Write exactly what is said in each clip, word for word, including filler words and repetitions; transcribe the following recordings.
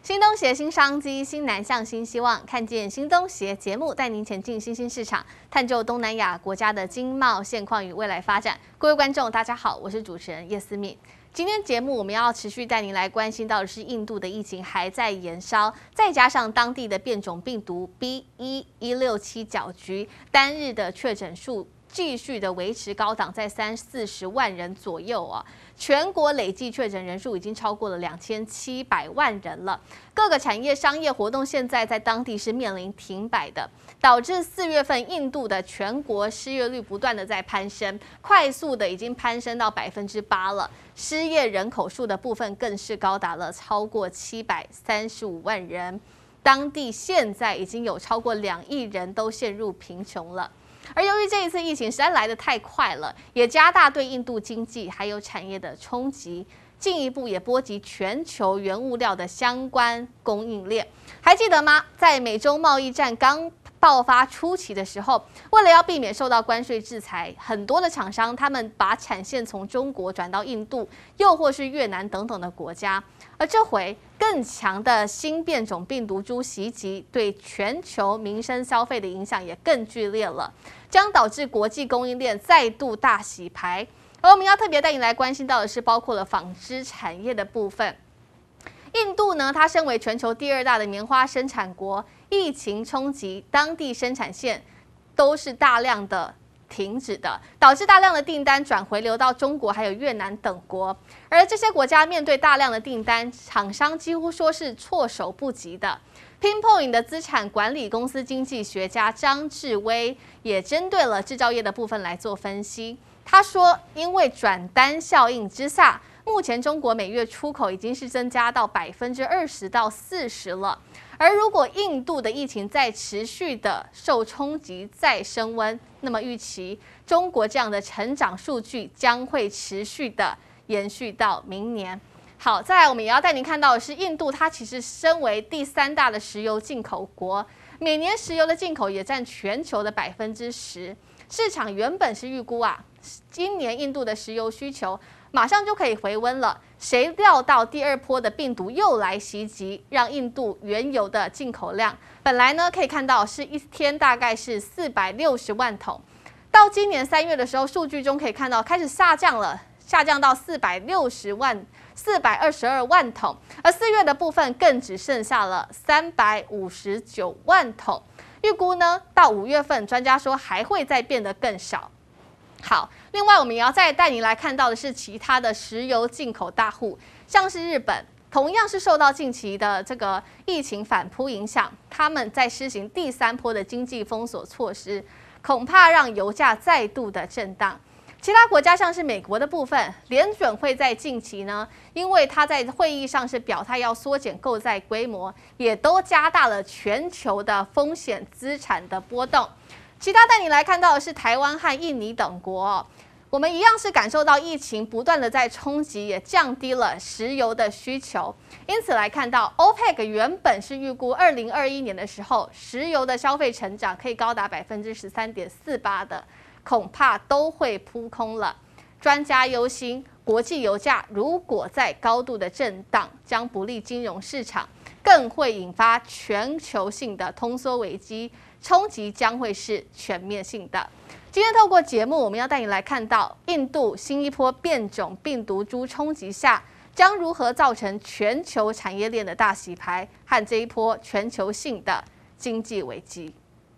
新东协新商机，新南向新希望，看见新东协节目带您前进新兴市场，探究东南亚国家的经贸现况与未来发展。各位观众，大家好，我是主持人叶思敏。今天节目我们要持续带您来关心到的是印度的疫情还在延烧，再加上当地的变种病毒 B 一一六七搅局，单日的确诊数继续的维持高档，在三四十万人左右啊。全国累计确诊人数已经超过了两千七百万人了。各个产业商业活动现在在当地是面临停摆的，导致四月份印度的全国失业率不断的在攀升，快速的已经攀升到百分之八了。失业人口数的部分更是高达了超过七百三十五万人。当地现在已经有超过两亿人都陷入贫穷了。而由于这一次疫情实在来得太快了，也加大对印度经济还有产业的冲击，进一步也波及全球原物料的相关供应链。还记得吗？在美洲贸易战刚爆发初期的时候，为了要避免受到关税制裁，很多的厂商他们把产线从中国转到印度，又或是越南等等的国家。而这回更强的新变种病毒株袭击，对全球民生消费的影响也更剧烈了，将导致国际供应链再度大洗牌。而我们要特别带你来关心到的是，包括了纺织产业的部分。印度呢，它身为全球第二大的棉花生产国，疫情冲击当地生产线都是大量的停止的，导致大量的订单转回流到中国还有越南等国。而这些国家面对大量的订单，厂商几乎说是措手不及的。Pinpoint 的资产管理公司经济学家张志威也针对了制造业的部分来做分析。他说，因为转单效应之下，目前中国每月出口已经是增加到百分之二十到四十了。而如果印度的疫情再持续的受冲击、再升温，那么预期中国这样的成长数据将会持续的延续到明年。好，再来我们也要带您看到的是，印度它其实身为第三大的石油进口国，每年石油的进口也占全球的百分之十。市场原本是预估啊，今年印度的石油需求马上就可以回温了，谁料到第二波的病毒又来袭击，让印度原油的进口量本来呢可以看到是一天大概是四百六十万桶，到今年三月的时候，数据中可以看到开始下降了，下降到四百六十万、四百二十二万桶，而四月的部分更只剩下了三百五十九万桶。预估呢，到五月份，专家说还会再变得更少。好，另外我们也要再带你来看到的是其他的石油进口大户，像是日本，同样是受到近期的这个疫情反扑影响，他们在施行第三波的经济封锁措施，恐怕让油价再度的震荡。其他国家像是美国的部分，联准会在近期呢，因为他在会议上是表态要缩减购债规模，也都加大了全球的风险资产的波动。其他带你来看到的是台湾和印尼等国哦，我们一样是感受到疫情不断的在冲击，也降低了石油的需求。因此来看到 O P E C 原本是预估二零二一年的时候，石油的消费成长可以高达百分之十三点四八的。恐怕都会扑空了。专家忧心，国际油价如果在高度的震荡，将不利金融市场，更会引发全球性的通缩危机，冲击将会是全面性的。今天透过节目，我们要带你来看到印度新一波变种病毒株冲击下，将如何造成全球产业链的大洗牌，和这一波全球性的经济危机。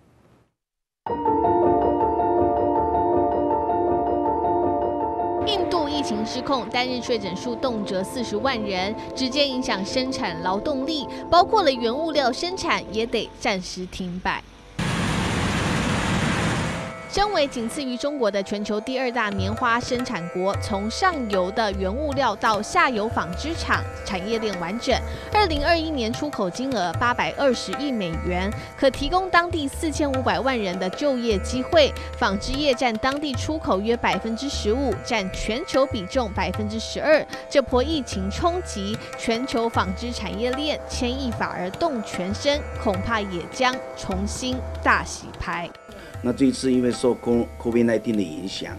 印度疫情失控，单日确诊数动辄四十万人，直接影响生产劳动力，包括了原物料生产也得暂时停摆。身为仅次于中国的全球第二大棉花生产国，从上游的原物料到下游纺织厂，产业链完整。二零二一年出口金额八百二十亿美元，可提供当地四千五百万人的就业机会。纺织业占当地出口约百分之十五，占全球比重百分之十二。这波疫情冲击，全球纺织产业链牵一发而动全身，恐怕也将重新大洗牌。 那这一次因为受 COVID 十九 的影响，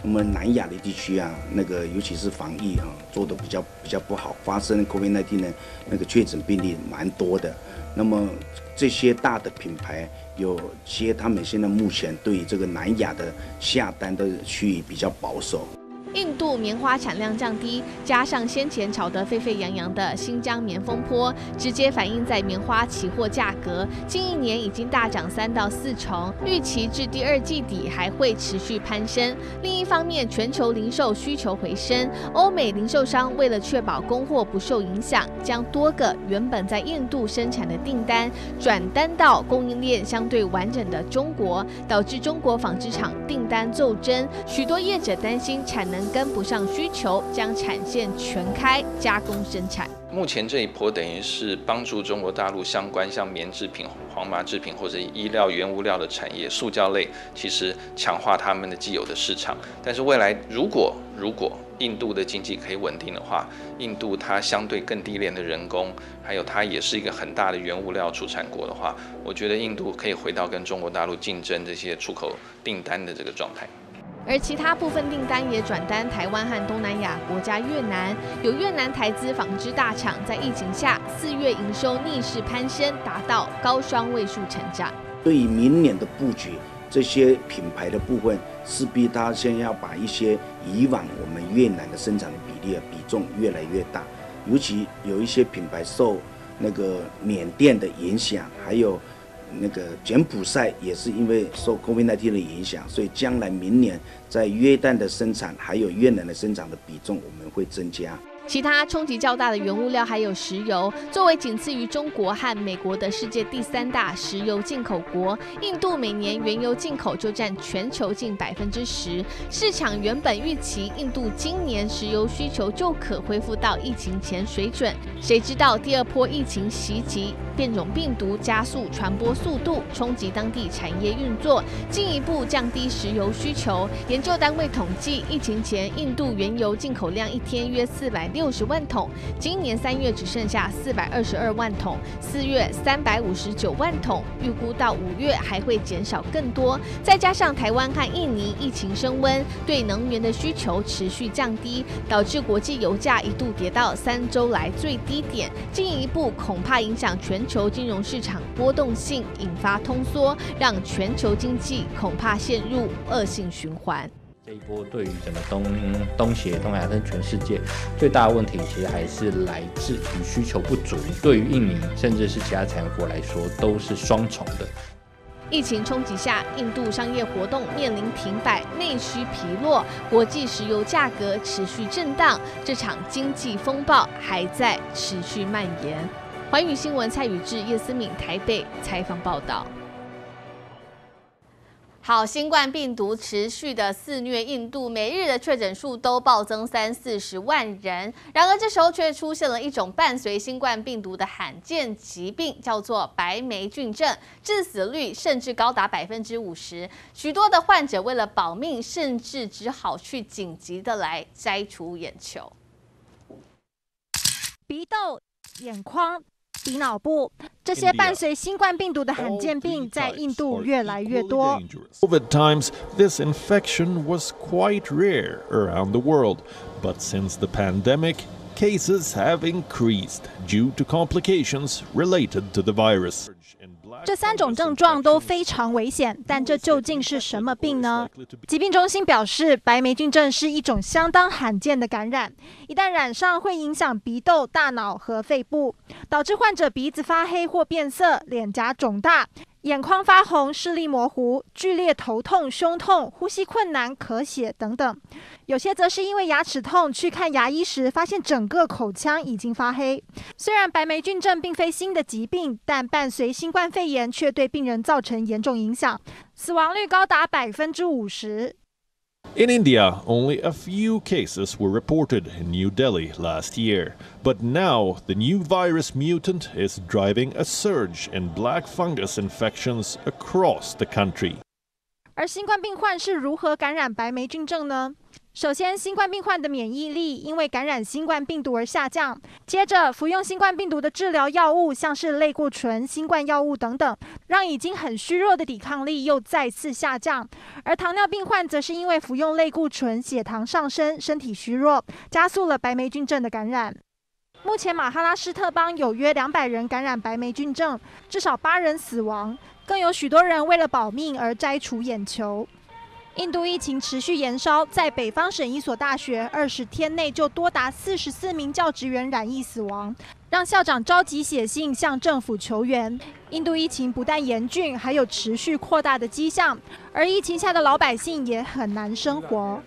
那么南亚的地区啊，那个尤其是防疫啊，做的比较比较不好，发生 COVID 十九 呢，那个确诊病例蛮多的。那么这些大的品牌，有些他们现在目前对这个南亚的下单的趋于比较保守。 印度棉花产量降低，加上先前炒得沸沸扬扬的新疆棉风波，直接反映在棉花期货价格，近一年已经大涨三到四成，预期至第二季底还会持续攀升。另一方面，全球零售需求回升，欧美零售商为了确保供货不受影响，将多个原本在印度生产的订单转单到供应链相对完整的中国，导致中国纺织厂订单骤增，许多业者担心产能跟不上需求，将产线全开加工生产。 目前这一波等于是帮助中国大陆相关像棉制品、黄麻制品或者医疗原物料的产业、塑胶类，其实强化他们的既有的市场。但是未来如果如果印度的经济可以稳定的话，印度它相对更低廉的人工，还有它也是一个很大的原物料出产国的话，我觉得印度可以回到跟中国大陆竞争这些出口订单的这个状态。 而其他部分订单也转单台湾和东南亚国家越南，有越南台资纺织大厂在疫情下四月营收逆势攀升，达到高双位数成长。 对于明年的布局，这些品牌的部分势必它先要把一些以往我们越南的生产的比例的比重越来越大，尤其有一些品牌受那个缅甸的影响，还有那个柬埔寨也是因为受 COVID 十九 的影响，所以将来明年在约旦的生产还有越南的生产的比重我们会增加。 其他冲击较大的原物料还有石油，作为仅次于中国和美国的世界第三大石油进口国，印度每年原油进口就占全球近百分之十。市场原本预期印度今年石油需求就可恢复到疫情前水准，谁知道第二波疫情袭击，变种病毒加速传播速度，冲击当地产业运作，进一步降低石油需求。研究单位统计，疫情前印度原油进口量一天约四百六十万桶，今年三月只剩下四百二十二万桶，四月三百五十九万桶，预估到五月还会减少更多。再加上台湾和印尼疫情升温，对能源的需求持续降低，导致国际油价一度跌到三周来最低点，进一步恐怕影响全球金融市场波动性，引发通缩，让全球经济恐怕陷入恶性循环。 这一波对于整个东东协、东南亚跟全世界最大的问题，其实还是来自于需求不足。对于印尼甚至是其他产油国来说，都是双重的。 疫情冲击下，印度商业活动面临停摆，内需疲弱，国际石油价格持续震荡，这场经济风暴还在持续蔓延。寰宇新闻蔡宇智、叶思敏台北采访报道。好，新冠病毒持续的肆虐印度，每日的确诊数都暴增三四十万人。然而，这时候却出现了一种伴随新冠病毒的罕见疾病，叫做白霉菌症，致死率甚至高达百分之五十。许多的患者为了保命，甚至只好去紧急的来摘除眼球。 鼻窦、眼眶、鼻脑部，这些伴随新冠病毒的罕见病在印度越来越多。 COVID times, this infection was quite rare around the world, but since the pandemic, cases have increased due to complications related to the virus. 这三种症状都非常危险，但这究竟是什么病呢？疾病中心表示，白霉菌症是一种相当罕见的感染，一旦染上会影响鼻窦、大脑和肺部，导致患者鼻子发黑或变色、脸颊肿大、眼眶发红、视力模糊、剧烈头痛、胸痛、呼吸困难、咳血等等。有些则是因为牙齿痛去看牙医时，发现整个口腔已经发黑。虽然白霉菌症并非新的疾病，但伴随新冠肺炎却对病人造成严重影响，死亡率高达百分之五十。 In India, only a few cases were reported in New Delhi last year, but now the new virus mutant is driving a surge in black fungus infections across the country. 而新冠病患是如何感染白霉菌症呢？ 首先，新冠病患的免疫力因为感染新冠病毒而下降。接着，服用新冠病毒的治疗药物，像是类固醇、新冠药物等等，让已经很虚弱的抵抗力又再次下降。而糖尿病患则是因为服用类固醇，血糖上升，身体虚弱，加速了白霉菌症的感染。目前，马哈拉施特邦有约两百人感染白霉菌症，至少八人死亡，更有许多人为了保命而摘除眼球。印度疫情持续延烧，在北方省一所大学，二十天内就多达四十四名教职员染疫死亡，让校长着急写信向政府求援。印度疫情不但严峻，还有持续扩大的迹象，而疫情下的老百姓也很难生活。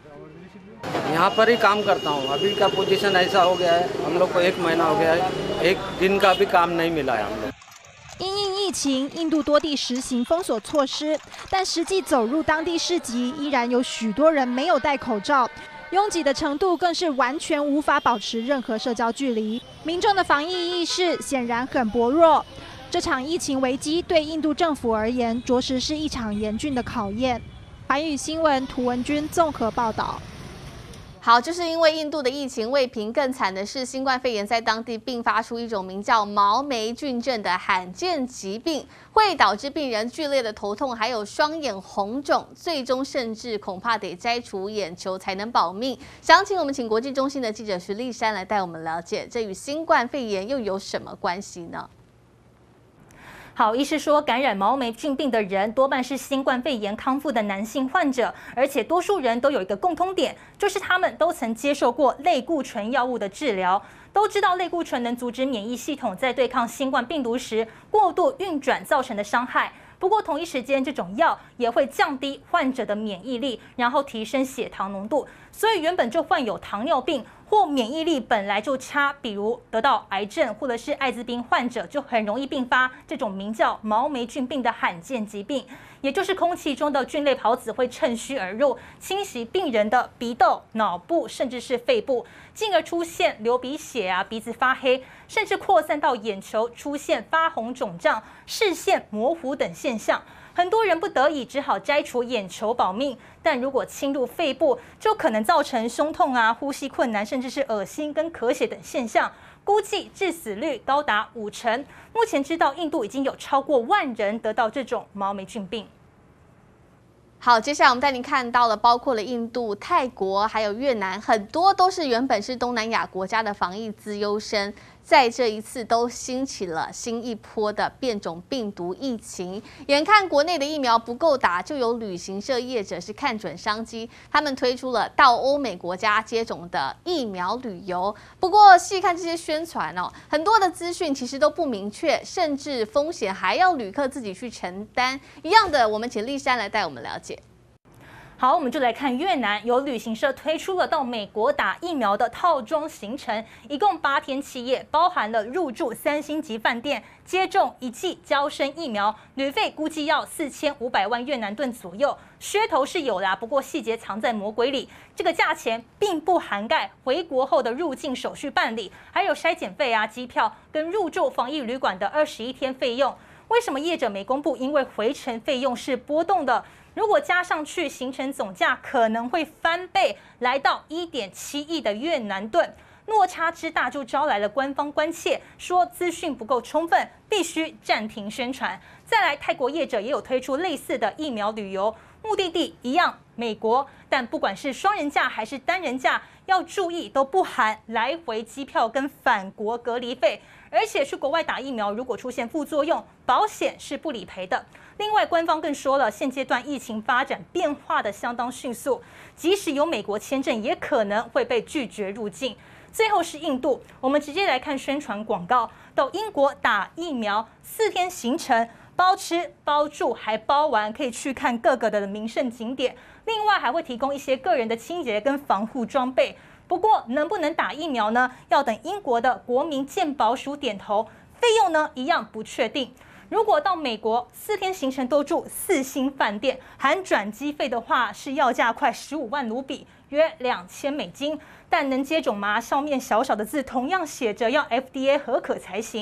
यहाँ पर ही काम करता हूँ। अभी का पोजीशन ऐसा हो गया है, हम लोग को एक महीना हो गया है, एक दिन का भी काम नहीं मिला है हम लोग。 因应疫情，印度多地实行封锁措施，但实际走入当地市集，依然有许多人没有戴口罩，拥挤的程度更是完全无法保持任何社交距离。民众的防疫意识显然很薄弱。这场疫情危机对印度政府而言，着实是一场严峻的考验。寰宇新闻涂文君综合报道。 好，就是因为印度的疫情未平，更惨的是新冠肺炎在当地并发出一种名叫毛霉菌症的罕见疾病，会导致病人剧烈的头痛，还有双眼红肿，最终甚至恐怕得摘除眼球才能保命。详情我们请国际中心的记者徐丽珊来带我们了解，这与新冠肺炎又有什么关系呢？ 好，医师说，感染毛霉菌病的人多半是新冠肺炎康复的男性患者，而且多数人都有一个共通点，就是他们都曾接受过类固醇药物的治疗。都知道类固醇能阻止免疫系统在对抗新冠病毒时过度运转造成的伤害。不过同一时间，这种药也会降低患者的免疫力，然后提升血糖浓度。所以原本就患有糖尿病或免疫力本来就差，比如得到癌症或者是艾滋病患者，就很容易并发这种名叫毛霉菌病的罕见疾病，也就是空气中的菌类孢子会趁虚而入，侵袭病人的鼻窦、脑部甚至是肺部，进而出现流鼻血啊、鼻子发黑，甚至扩散到眼球，出现发红、肿胀、视线模糊等现象。很多人不得已只好摘除眼球保命，但如果侵入肺部，就可能造成胸痛啊、呼吸困难，甚至是恶心跟咳血等现象。估计致死率高达五成。目前知道印度已经有超过万人得到这种毛霉菌病。 好，接下来我们带您看到了，包括了印度、泰国还有越南，很多都是原本是东南亚国家的防疫资优生，在这一次都兴起了新一波的变种病毒疫情。眼看国内的疫苗不够打，就有旅行社业者是看准商机，他们推出了到欧美国家接种的疫苗旅游。不过细看这些宣传哦，很多的资讯其实都不明确，甚至风险还要旅客自己去承担。一样的，我们请丽珊来带我们了解。 好，我们就来看越南，有旅行社推出了到美国打疫苗的套装行程，一共八天七夜，包含了入住三星级饭店、接种一剂嬌生疫苗，旅费估计要四千五百万越南盾左右。噱头是有啦，不过细节藏在魔鬼里。这个价钱并不涵盖回国后的入境手续办理，还有筛检费啊、机票跟入住防疫旅馆的二十一天费用。为什么业者没公布？因为回程费用是波动的。如果加上去，行程总价可能会翻倍，来到一点七亿的越南盾，落差之大就招来了官方关切，说资讯不够充分，必须暂停宣传。再来，泰国业者也有推出类似的疫苗旅游，目的地一样美国，但不管是双人价还是单人价，要注意都不含来回机票跟返国隔离费。而且去国外打疫苗，如果出现副作用，保险是不理赔的。另外，官方更说了，现阶段疫情发展变化的相当迅速，即使有美国签证，也可能会被拒绝入境。最后是印度，我们直接来看宣传广告，到英国打疫苗，四天行程，包吃包住还包玩，可以去看各个的名胜景点。另外还会提供一些个人的清洁跟防护装备。不过能不能打疫苗呢？要等英国的国民健保署点头。费用呢，一样不确定。如果到美国四天行程都住四星饭店，含转机费的话，是要价快十五万卢比，约两千美金。但能接种吗？上面小小的字同样写着要 F D A 核可才行。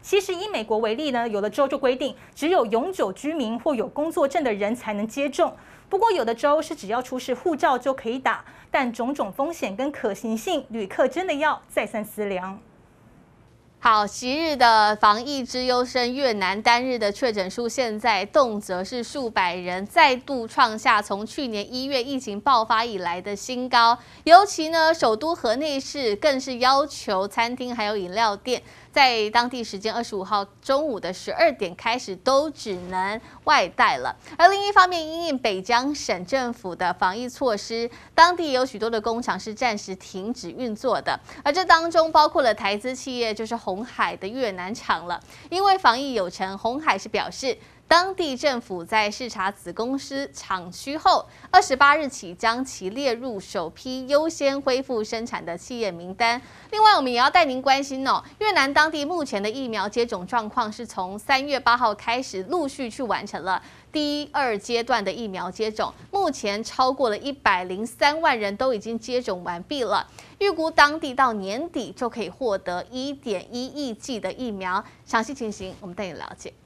其实以美国为例呢，有的州就规定只有永久居民或有工作证的人才能接种。不过有的州是只要出示护照就可以打，但种种风险跟可行性，旅客真的要再三思量。 好，昔日的防疫之优生越南单日的确诊数，现在动辄是数百人，再度创下从去年一月疫情爆发以来的新高。尤其呢，首都河内市更是要求餐厅还有饮料店，在当地时间二十五号中午的十二点开始，都只能外带了。而另一方面，因应北江省政府的防疫措施，当地有许多的工厂是暂时停止运作的，而这当中包括了台资企业，就是鸿海的越南厂了。因为防疫有成，鸿海是表示，当地政府在视察子公司厂区后，二十八日起将其列入首批优先恢复生产的企业名单。另外，我们也要带您关心哦，越南当地目前的疫苗接种状况是从三月八号开始陆续去完成了第二阶段的疫苗接种，目前超过了一百零三万人都已经接种完毕了。预估当地到年底就可以获得一点一亿剂的疫苗。详细情形，我们带你了解。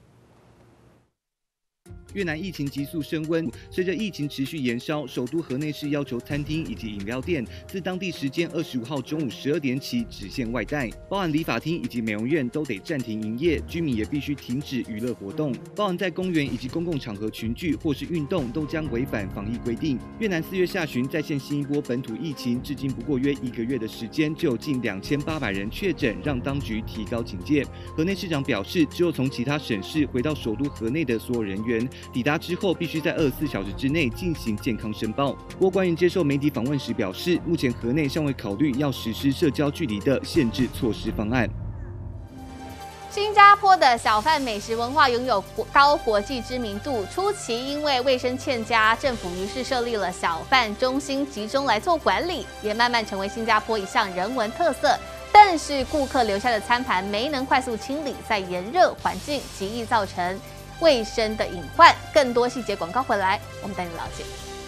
越南疫情急速升温，随着疫情持续延烧，首都河内市要求餐厅以及饮料店自当地时间二十五号中午十二点起只限外带，包含理发厅以及美容院都得暂停营业，居民也必须停止娱乐活动，包含在公园以及公共场合群聚或是运动都将违反防疫规定。越南四月下旬再现新一波本土疫情，至今不过约一个月的时间，就有近两千八百人确诊，让当局提高警戒。河内市长表示，只有从其他省市回到首都河内的所有人员，抵达之后必须在二十四小时之内进行健康申报。不过，官员接受媒体访问时表示，目前河内尚未考虑要实施社交距离的限制措施方案。 新加坡的小贩美食文化拥有高国际知名度，初期因为卫生欠佳，政府于是设立了小贩中心，集中来做管理，也慢慢成为新加坡一项人文特色。但是顾客留下的餐盘没能快速清理，在炎热环境极易造成卫生的隐患。更多细节广告回来，我们带你了解。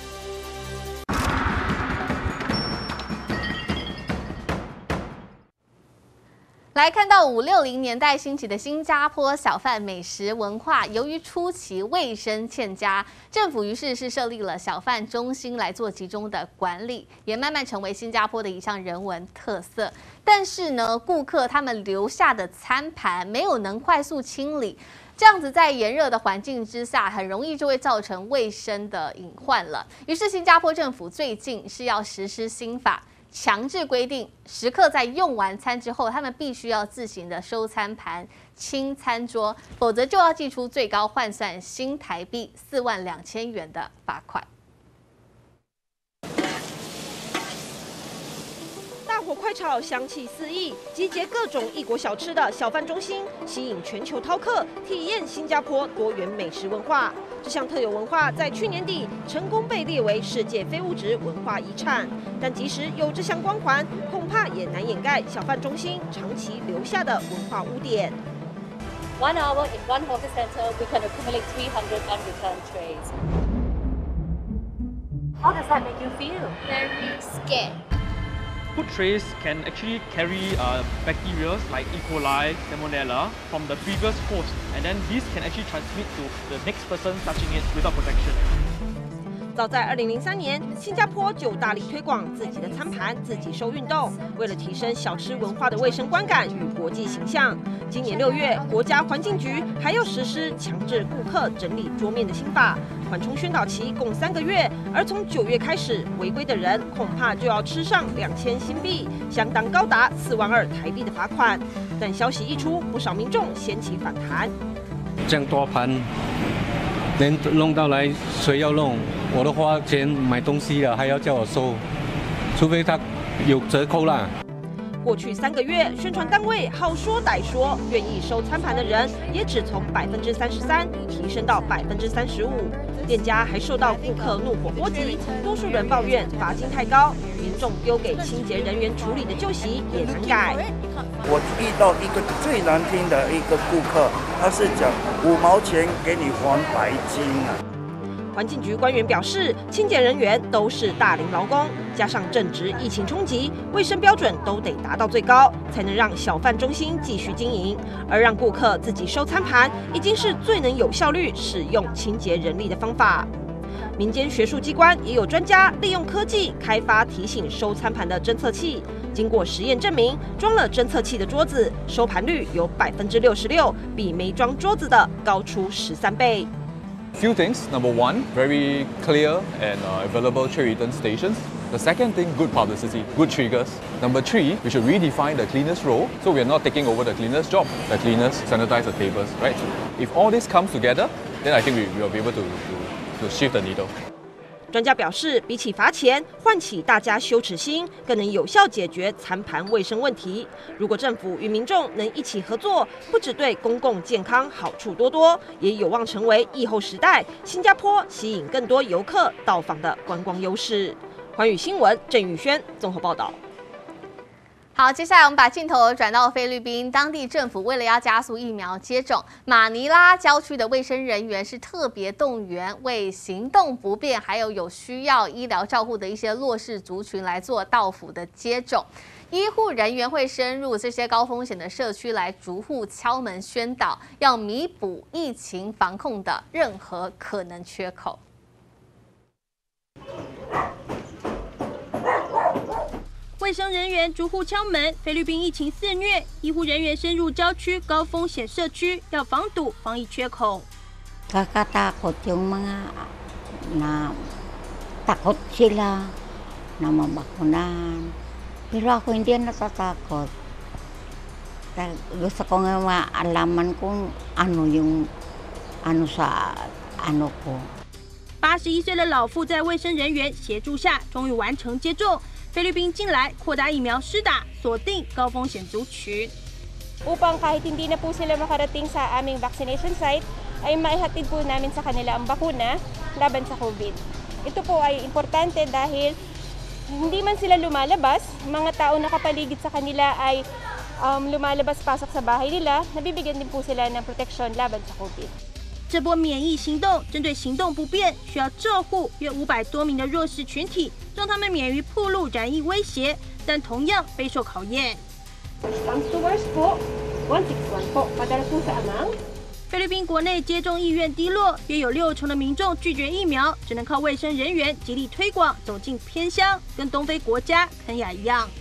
来看到五六零年代兴起的新加坡小贩美食文化，由于初期卫生欠佳，政府于是是设立了小贩中心来做集中的管理，也慢慢成为新加坡的一项人文特色。但是呢，顾客他们留下的餐盘没有能快速清理，这样子在炎热的环境之下，很容易就会造成卫生的隐患了。于是新加坡政府最近是要实施新法，强制规定食客在用完餐之后，他们必须要自行的收餐盘、清餐桌，否则就要寄出最高换算新台币四万两千元的罚款。 大火快炒，香气四溢，集结各种异国小吃的小贩中心，吸引全球饕客体验新加坡多元美食文化。这项特有文化在去年底成功被列为世界非物质文化遗产，但即使有这项光环，恐怕也难掩盖小贩中心长期留下的文化污点。 One hour in one hawker center, we can accumulate three hundred unreturned trays. How does that make you feel? Very scared. Food trays can actually carry uh, bacteria like E. coli, Salmonella from the previous host, and then these can actually transmit to the next person touching it without protection. 早在二零零三年，新加坡就大力推广自己的餐盘自己收运动，为了提升小吃文化的卫生观感与国际形象。今年六月，国家环境局还要实施强制顾客整理桌面的新法，缓冲宣导期共三个月，而从九月开始，违规的人恐怕就要吃上两千新币，相当高达四万二台币的罚款。但消息一出，不少民众掀起反弹。 这样多盘，连弄到来谁要弄？我都花钱买东西了，还要叫我收，除非他有折扣啦。 过去三个月，宣传单位好说歹说，愿意收餐盘的人也只从百分之三十三提升到百分之三十五。店家还受到顾客怒火波及，多数人抱怨罚金太高，民众丢给清洁人员处理的旧习也难改。 我遇到一个最难听的一个顾客，他是讲五毛钱给你还白金啊。 环境局官员表示，清洁人员都是大龄劳工，加上正值疫情冲击，卫生标准都得达到最高，才能让小贩中心继续经营。而让顾客自己收餐盘，已经是最能有效率使用清洁人力的方法。民间学术机关也有专家利用科技开发提醒收餐盘的侦测器。经过实验证明，装了侦测器的桌子收盘率有百分之六十六，比没装桌子的高出十三倍。 Few things. Number one, very clear and uh, available tray return stations. The second thing, good publicity, good triggers. Number three, we should redefine the cleaner's role, so we are not taking over the cleaner's job. The cleaners sanitize the tables, right? If all this comes together, then I think we will be able to, to, to shift the needle. 专家表示，比起罚钱，唤起大家羞耻心，更能有效解决餐盘卫生问题。如果政府与民众能一起合作，不只对公共健康好处多多，也有望成为疫后时代新加坡吸引更多游客到访的观光优势。寰宇新闻郑宇轩综合报道。 好，接下来我们把镜头转到菲律宾，当地政府为了要加速疫苗接种，马尼拉郊区的卫生人员是特别动员，为行动不便还有有需要医疗照护的一些弱势族群来做到府的接种。医护人员会深入这些高风险的社区来逐户敲门宣导，要弥补疫情防控的任何可能缺口。 卫生人员逐户敲门。菲律宾疫情肆虐，医护人员深入郊区高风险社区，要防堵防疫缺口。 Kakatakot yung mga na takot sila na mabakunahan. Pero ako hindi natatakot. Gusto ko nga maalaman kung ano yung ano sa ano ko. 八十一岁的老妇在卫生人员协助下，终于完成接种。 菲律宾近来扩大疫苗施打，锁定高风险族群。 Upang kahit hindi na po sila makarating sa aming vaccination site, ay maihatid po namin sa kanila ang bakuna laban sa COVID. Ito po ay importante dahil hindi man sila lumalabas, mga tao nakapaligid sa kanila ay um, lumalabas-pasok sa bahay nila, nabibigyan din po sila ng proteksyon laban sa COVID. 这波免疫行动针对行动不便、需要照护约五百多名的弱势群体，让他们免于暴露染疫威胁，但同样备受考验。菲律宾国内接种意愿低落，约有六成的民众拒绝疫苗，只能靠卫生人员极力推广，走进偏乡，跟东非国家肯亚一样。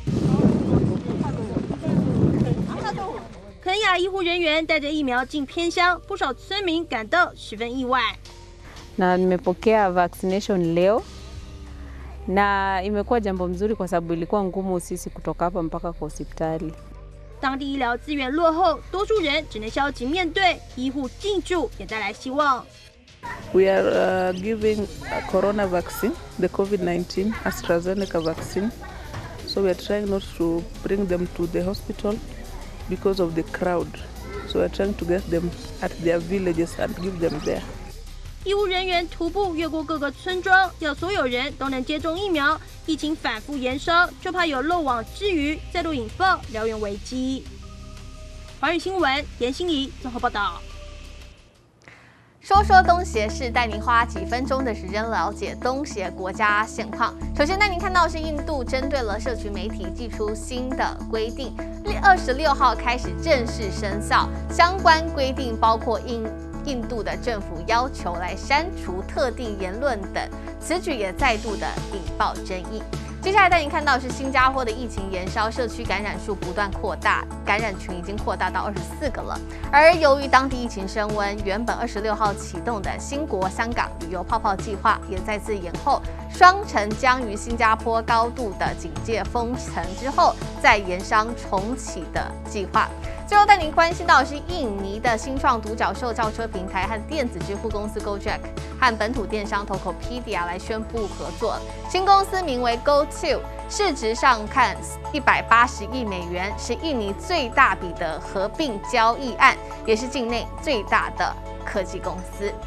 肯亚医护人员带着疫苗进偏乡，不少村民感到十分意外。 Na nimepokea vaccination leo na imekuwa jambo mzuri kwa sababu ilikuwa ngumu sisi kutoka hapa mpaka kwa hospitali. 当地医疗资源落后，多数人只能消极面对，医护进驻也带来希望。 We are uh, giving a corona vaccine, the COVID nineteen AstraZeneca vaccine. So we are trying not to bring them to the hospital. Because of the crowd, so we're trying to get them at their villages and give them there. 医务人员徒步越过各个村庄，要所有人都能接种疫苗。疫情反复延烧，就怕有漏网之鱼，再度引爆燎原危机。寰宇新闻严欣怡综合报道。 说说东协是带您花几分钟的时间了解东协国家现况。首先带您看到是印度针对了社群媒体寄出新的规定，二十六号开始正式生效。相关规定包括印印度的政府要求来删除特定言论等，此举也再度的引爆争议。 接下来带您看到是新加坡的疫情延烧，社区感染数不断扩大，感染群已经扩大到二十四个了。而由于当地疫情升温，原本二十六号启动的新国香港旅游泡泡计划也再次延后。双城将于新加坡高度的警戒封城之后，再延商重启的计划。 最后带您关心到的是印尼的新创独角兽轿车平台和电子支付公司 Gojek 和本土电商 Tokopedia 来宣布合作。新公司名为 GoTo， 市值上看一百八十亿美元，是印尼最大笔的合并交易案，也是境内最大的科技公司。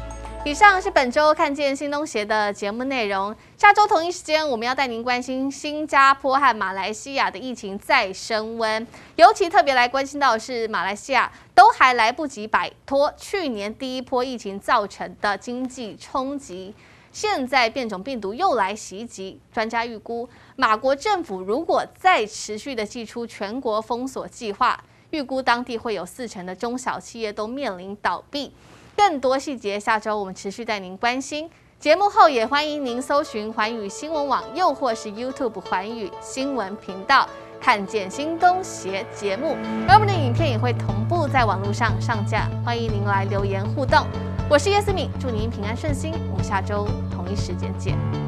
以上是本周看见新东协的节目内容。下周同一时间，我们要带您关心新加坡和马来西亚的疫情再升温，尤其特别来关心到的是马来西亚都还来不及摆脱去年第一波疫情造成的经济冲击，现在变种病毒又来袭击。专家预估，马国政府如果再持续的祭出全国封锁计划，预估当地会有四成的中小企业都面临倒闭。更多细节，下周我们持续带您关心。节目后也欢迎您搜寻环宇新闻网，又或是 YouTube 环宇新闻频道，看见新东协节目。而我们的影片也会同步在网络上上架，欢迎您来留言互动。我是叶思敏，祝您平安顺心，我们下周同一时间见。